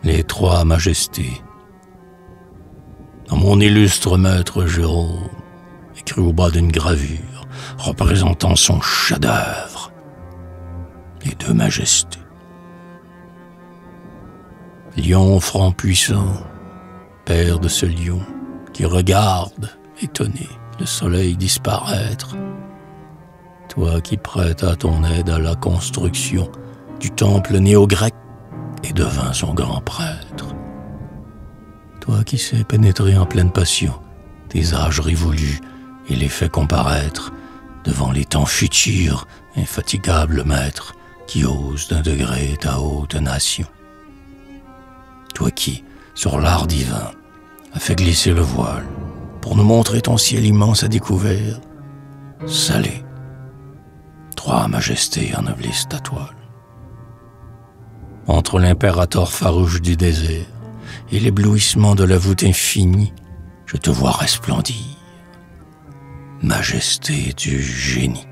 les trois majestés. À mon illustre maître Jérôme, écrit au bas d'une gravure représentant son chef-d'œuvre, les deux majestés. Lion franc puissant, père de ce lion qui regarde, étonné, le soleil disparaître. Toi qui prêtes à ton aide à la construction du temple néo-grec et devins son grand prêtre. Toi qui sais pénétrer en pleine passion tes âges révolus et les fais comparaître devant les temps futurs, infatigable maître qui ose d'un degré ta haute nation. Toi qui, sur l'art divin, as fait glisser le voile pour nous montrer ton ciel immense à découvert, salé, trois majestés ennoblissent ta toile. Entre l'impérator farouche du désert et l'éblouissement de la voûte infinie, je te vois resplendir, majesté du génie.